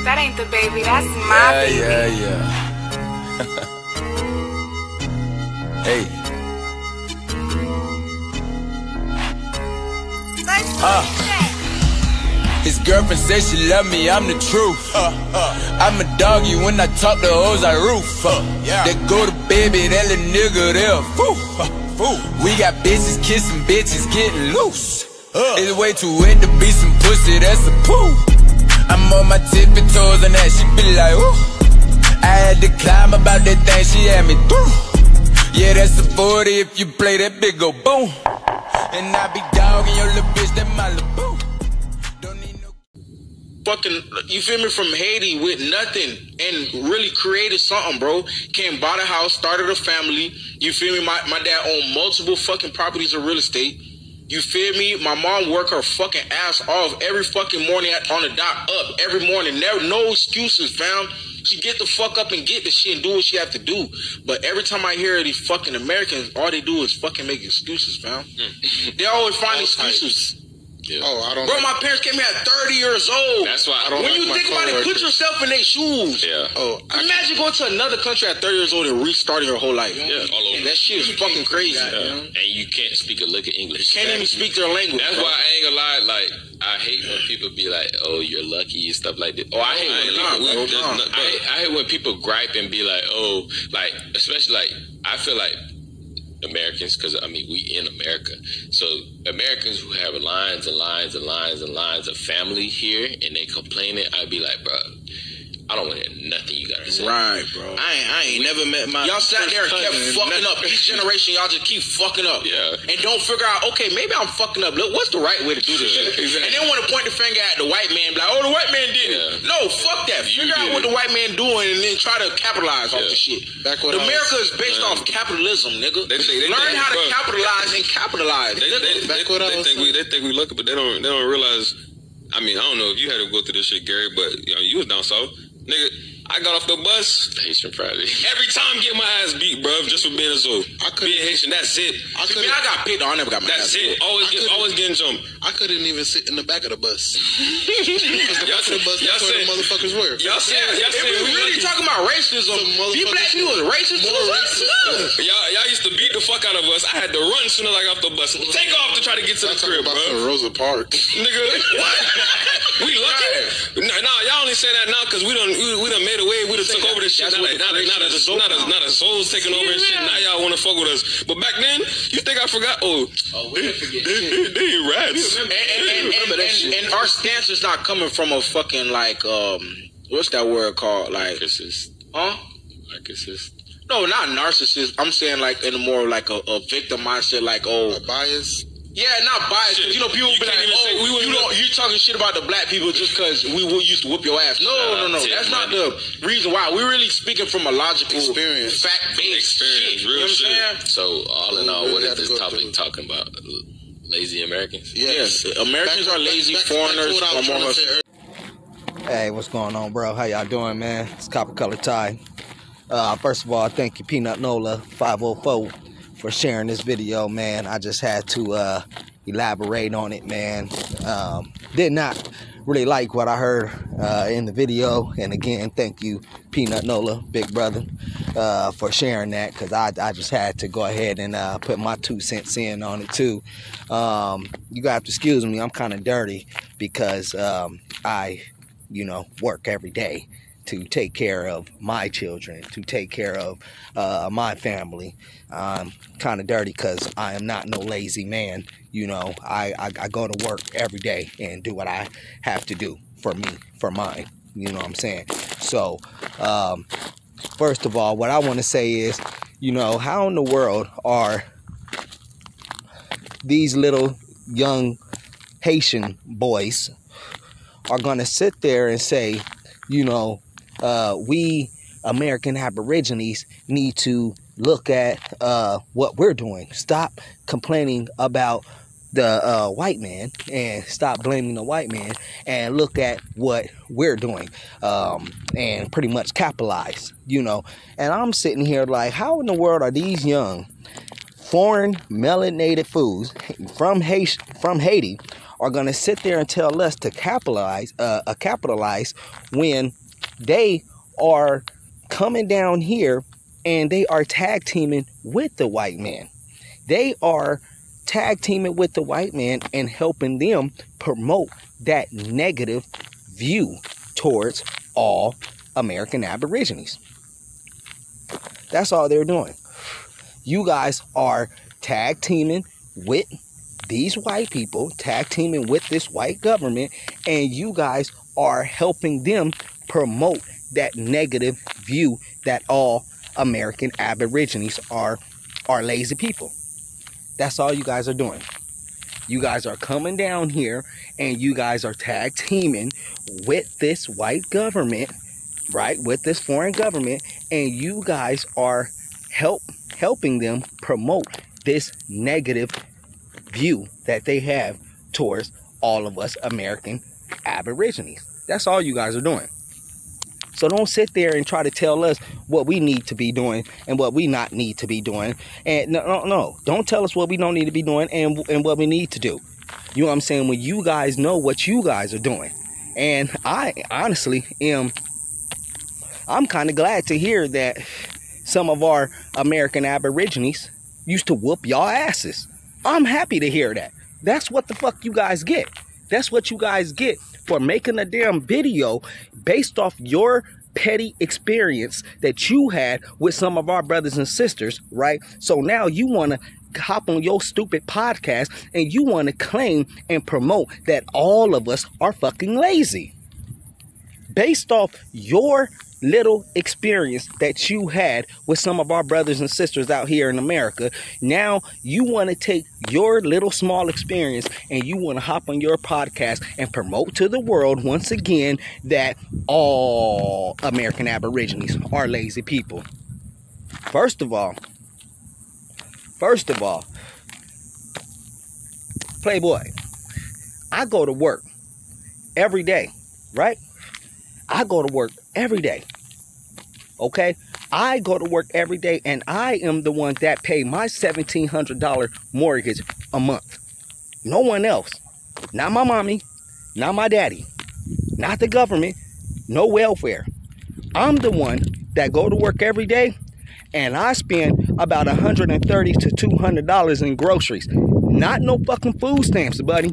That ain't the baby, that's my baby. Yeah. Hey. His girlfriend says she love me, I'm the truth. I'ma dog you when I talk to hoes I roof. They go to baby, that little nigga there, foo. We got bitches kissing, bitches getting loose. It's way too wet to be some pussy, that's a poo. I'm on my tippy toes and that she be like, ooh. I had to climb about that thing, she had me through. Yeah, that's a 40 if you play that big go boom. And I be dogging your little bitch, that my little boo. Don't need no fucking, you feel me, from Haiti with nothing and really created something, bro. Came, bought a house, started a family. You feel me? My dad owned multiple fucking properties of real estate. You feel me? My mom worked her fucking ass off every fucking morning on the dock, up every morning. No excuses, fam. She get the fuck up and get the shit and do what she have to do. But every time I hear these fucking Americans, all they do is fucking make excuses, fam. They always find excuses. Yeah. Oh, I don't. Bro, my parents came here at 30 years old. That's why I don't. When you think about it, put yourself in their shoes. Yeah. Oh, imagine going to another country at 30 years old and restarting your whole life. Yeah, all over. And that shit is fucking crazy. Yeah. And you can't speak a lick of English. You can't even speak their language. That's why I ain't gonna lie. Like, I hate when people be like, "Oh, you're lucky" and stuff like that. Oh, I hate when people gripe and be like, "Oh, like," especially like, I feel like Americans, because I mean we in America, so Americans who have lines and lines and lines and lines of family here and they complaining, I'd be like, bro, I don't want to hear nothing you gotta say. Right, bro. I ain't never met my. Y'all sat there and kept fucking up. Each generation, y'all just keep fucking up. Yeah. And don't figure out, okay, maybe I'm fucking up. Look, what's the right way to do this shit? Exactly. And then want to point the finger at the white man, be like, oh, the white man did it. No, fuck that. Figure out what the white man doing and then try to capitalize off the shit. America is based off capitalism, nigga. Learn how to capitalize and capitalize. They think we lucky, but they don't realize. I mean, I don't know if you had to go through this shit, Gary, but you know, you was down south. Nigga, I got off the bus. Haitian Friday. Every time get my ass beat, bro, just for being a zoo. Being Haitian, that's it. I got picked. I never got my ass beat. Always getting jumped. I couldn't even sit in the back of the bus. Because the back of the bus, that's where the motherfuckers were. Y'all said we really talking about racism. You black people is racist. Y'all used to beat the fuck out of us. I had to run as soon as I got off the bus. Take off to try to get to the crib, bro. Rosa Parks. Nigga, what? We lucky? No, y'all only say that now because we done made a way. We done took over this shit. Not a soul's taking over and shit. Now y'all want to fuck with us. But back then, you think I forgot? They rats. And our stance is not coming from a fucking like what's that word called? Like narcissist. Huh? Narcissist. No, not narcissist. I'm saying like in a more like a victim mindset, like a bias. Yeah, not biased. You know, people be like, "Oh, you talking shit about the black people just because we used to whoop your ass." No. That's not the reason why. We're really speaking from a logical, experience, fact-based shit. Real shit. You know what I'm saying? So, all in all, what is this topic talking about? Lazy Americans? Yes. Americans are lazy. Foreigners are more. Hey, what's going on, bro? How y'all doing, man? It's Copper Color Ty. First of all, thank you, Peanut Nola 504. for sharing this video, man. I just had to elaborate on it, man. Did not really like what I heard in the video. And again, thank you, Peanut Nola, big brother, for sharing that, because I just had to go ahead and put my 2 cents in on it too. You got to excuse me, I'm kind of dirty because I, work every day to take care of my children, to take care of my family. I'm kind of dirty because I am not no lazy man. I go to work every day and do what I have to do for me, for mine. You know what I'm saying? So, first of all, what I want to say is, how in the world are these little young Haitian boys are going to sit there and say, we American Aborigines need to look at what we're doing. Stop complaining about the white man and stop blaming the white man and look at what we're doing and pretty much capitalize, And I'm sitting here like, how in the world are these young foreign melanated fools from Haiti are going to sit there and tell us to capitalize when they are coming down here and they are tag teaming with the white man. They are tag teaming with the white man and helping them promote that negative view towards all American Aborigines. That's all they're doing. You guys are tag teaming with these white people, tag teaming with this white government, and you guys are helping them promote that negative view that all American Aborigines are lazy people. That's all you guys are doing. You guys are coming down here and you guys are tag teaming with this white government, right? With this foreign government, and you guys are helping them promote this negative view that they have towards all of us American Aborigines. That's all you guys are doing. So don't sit there and try to tell us what we need to be doing and what we not need to be doing. And no. Don't tell us what we don't need to be doing and what we need to do. You know what I'm saying? When you guys know what you guys are doing. And I honestly I'm kind of glad to hear that some of our American Aborigines used to whoop y'all asses. I'm happy to hear that. That's what the fuck you guys get. That's what you guys get for making a damn video based off your petty experience that you had with some of our brothers and sisters, right? So now you want to hop on your stupid podcast and you want to claim and promote that all of us are fucking lazy. Based off your little experience that you had with some of our brothers and sisters out here in America, now you want to take your little small experience and you want to hop on your podcast and promote to the world once again that all American Aborigines are lazy people. First of all, Playboy, I go to work every day, right? I go to work every day. Okay? I go to work every day and I am the one that pay my $1,700 mortgage a month. No one else. Not my mommy. Not my daddy. Not the government. No welfare. I'm the one that go to work every day and I spend about $130 to $200 in groceries. Not no fucking food stamps, buddy.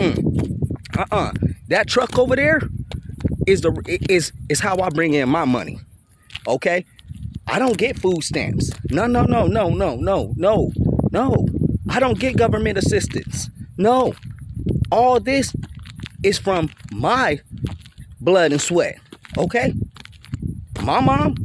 That truck over there is how I bring in my money. Okay? I don't get food stamps. No. I don't get government assistance. No. All this is from my blood and sweat. Okay? My mom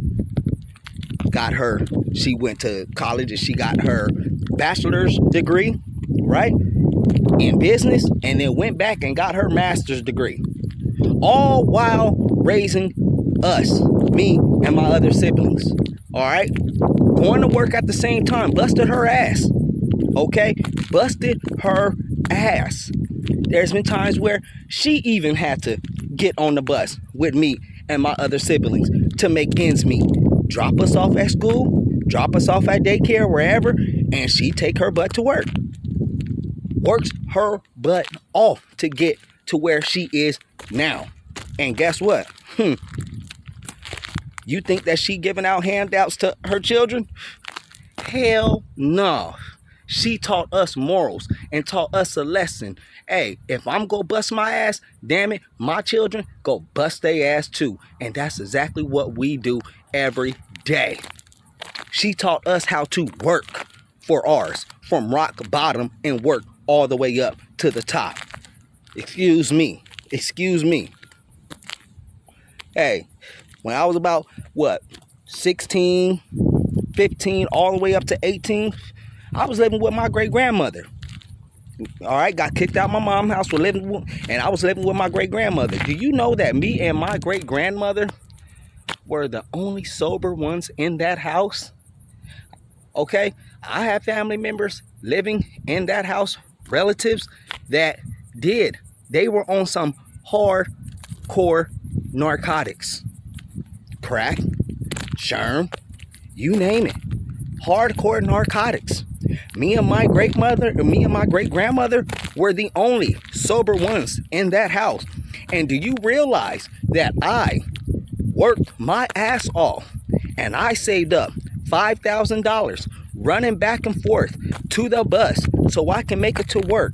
she went to college and she got her bachelor's degree, right? In business, and then went back and got her master's degree. All while raising us, me and my other siblings. All right? Going to work at the same time. Busted her ass. Okay? Busted her ass. There's been times where she even had to get on the bus with me and my other siblings to make ends meet. Drop us off at school, drop us off at daycare, wherever, and she take her butt to work. Works her butt off to get to where she is now. And guess what? You think that she giving out handouts to her children? Hell no. She taught us morals and taught us a lesson. Hey, if I'm gonna bust my ass, damn it, my children go bust their ass too. And that's exactly what we do every day. She taught us how to work for ours, from rock bottom and work all the way up to the top. Excuse me. Hey, when I was about, 16, 15, all the way up to 18, I was living with my great-grandmother. All right, got kicked out of my mom's house and I was living with my great-grandmother. Do you know that me and my great-grandmother were the only sober ones in that house? Okay, I have family members living in that house, relatives that did. They were on some hardcore narcotics. Crack, sherm, you name it. Hardcore narcotics. Me and my great-grandmother were the only sober ones in that house. And do you realize that I worked my ass off and I saved up $5,000 running back and forth to the bus so I can make it to work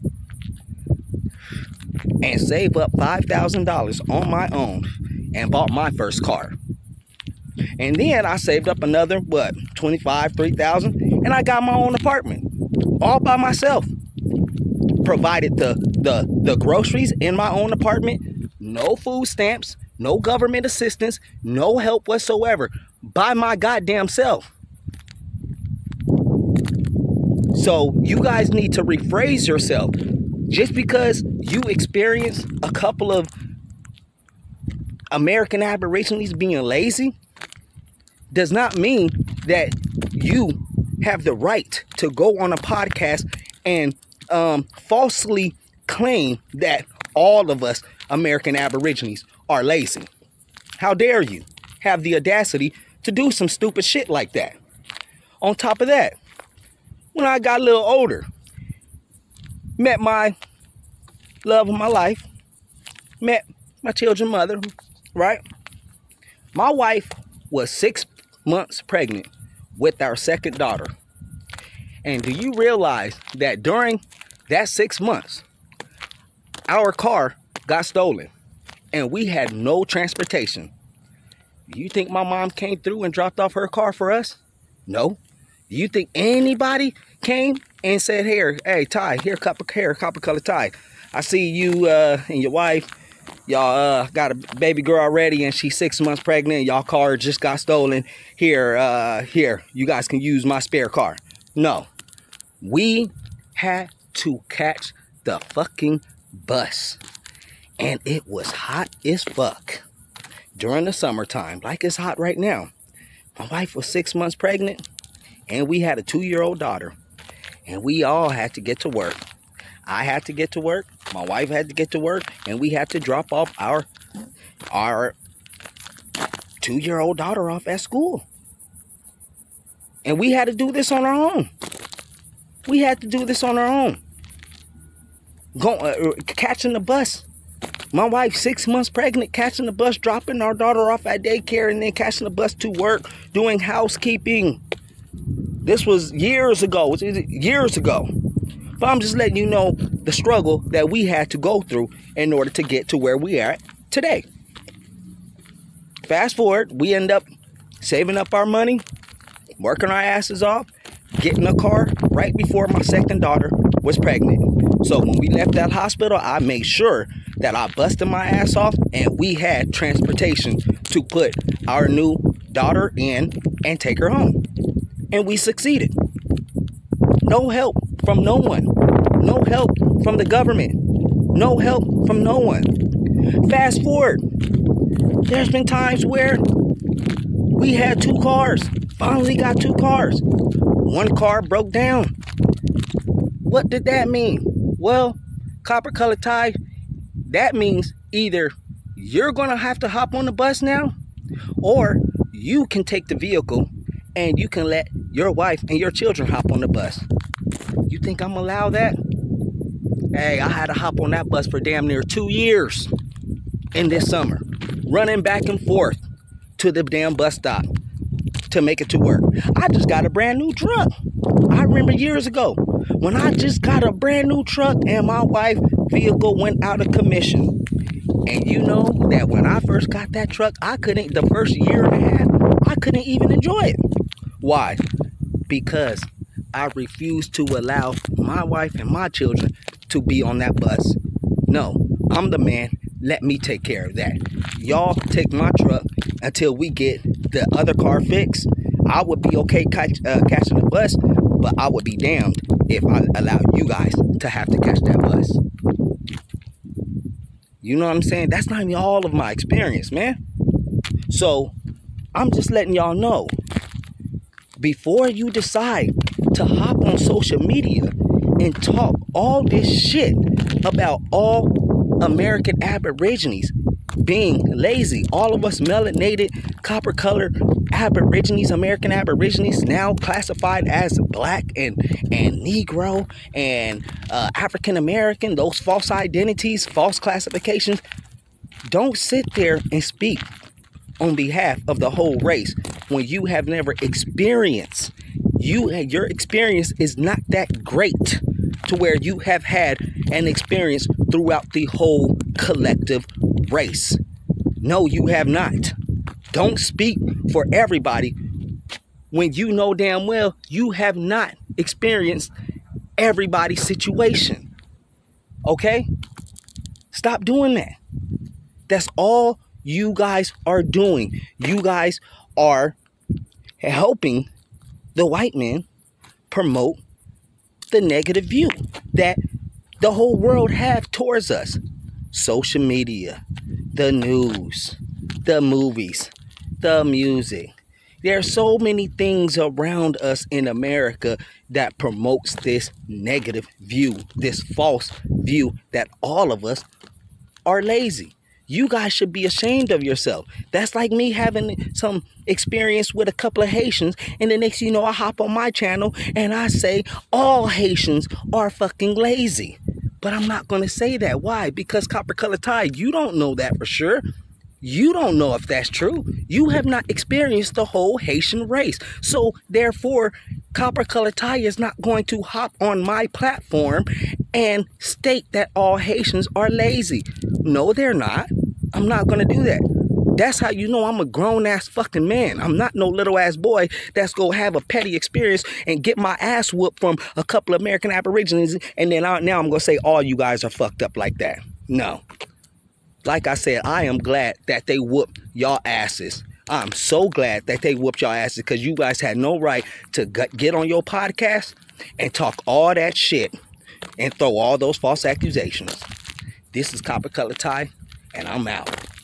and save up $5,000 on my own and bought my first car. And then I saved up another, $3,000, and I got my own apartment all by myself. Provided the groceries in my own apartment, no food stamps, no government assistance, no help whatsoever, by my goddamn self. So you guys need to rephrase yourself. Just because you experience a couple of American Aborigines being lazy does not mean that you have the right to go on a podcast and falsely claim that all of us American Aborigines are lazy. How dare you have the audacity to do some stupid shit like that? On top of that, when I got a little older, met my love of my life, met my children's mother, right? My wife was 6 months pregnant with our second daughter. And do you realize that during that 6 months, our car got stolen and we had no transportation? Do you think my mom came through and dropped off her car for us? No. Do you think anybody came and said, hey, Ty, here, copper color Ty, I see you and your wife, y'all got a baby girl already and she's 6 months pregnant, y'all car just got stolen, here, you guys can use my spare car? No. We had to catch the fucking bus, and it was hot as fuck during the summertime, like it's hot right now. My wife was 6 months pregnant, and we had a 2-year-old daughter, and we all had to get to work. I had to get to work, my wife had to get to work, and we had to drop off our 2-year-old daughter off at school. And we had to do this on our own. We had to do this on our own. Catching the bus. My wife, 6 months pregnant, catching the bus, dropping our daughter off at daycare, and then catching the bus to work, doing housekeeping. This was years ago. But I'm just letting you know the struggle that we had to go through in order to get to where we are today. Fast forward, we end up saving up our money, working our asses off, getting a car right before my second daughter was pregnant. So when we left that hospital, I made sure that I busted my ass off and we had transportation to put our new daughter in and take her home. And we succeeded. No help from no one. No help from the government. No help from no one. Fast forward. There's been times where we had 2 cars. Finally got 2 cars. One car broke down. What did that mean? Well, copper colored tie, that means either you're going to have to hop on the bus now, or you can take the vehicle and you can let your wife and your children hop on the bus. You think I'm gonna allow that? Hey, I had to hop on that bus for damn near 2 years in this summer, running back and forth to the damn bus stop to make it to work. I just got a brand new truck. I remember years ago when I just got a brand new truck and my wife's vehicle went out of commission. And you know that when I first got that truck, the first year and a half, I couldn't even enjoy it. Why? Because I refused to allow my wife and my children to be on that bus. No, I'm the man. Let me take care of that. Y'all take my truck until we get the other car fixed. I would be okay catching the bus, but I would be damned if I allowed you guys to have to catch that bus. You know what I'm saying? That's not even all of my experience, man. So I'm just letting y'all know, before you decide to hop on social media and talk all this shit about all American Aborigines, being lazy. All of us melanated, copper-colored Aborigines, American Aborigines, now classified as Black and Negro and African American, those false identities, false classifications. Don't sit there and speak on behalf of the whole race when you have never experienced. Your experience is not that great to where you have had an experience throughout the whole collective race. No, you have not. Don't speak for everybody when you know damn well you have not experienced everybody's situation. Okay? Stop doing that. That's all you guys are doing. You guys are helping the white men promote the negative view that the whole world have towards us. Social media, the news, the movies, the music. There are so many things around us in America that promotes this negative view, this false view that all of us are lazy. You guys should be ashamed of yourself. That's like me having some experience with a couple of Haitians, and the next thing you know, I hop on my channel and I say all Haitians are fucking lazy. But I'm not going to say that. Why? Because Copper Color Ty, you don't know that for sure. You don't know if that's true. You have not experienced the whole Haitian race. So therefore, Copper Color Ty is not going to hop on my platform and state that all Haitians are lazy. No, they're not. I'm not going to do that. That's how you know I'm a grown-ass fucking man. I'm not no little-ass boy that's going to have a petty experience and get my ass whooped from a couple of American Aborigines, and then now I'm going to say all you guys are fucked up like that. No. Like I said, I am glad that they whooped y'all asses. I'm so glad that they whooped y'all asses because you guys had no right to get on your podcast and talk all that shit and throw all those false accusations. This is Copper Color Ty, and I'm out.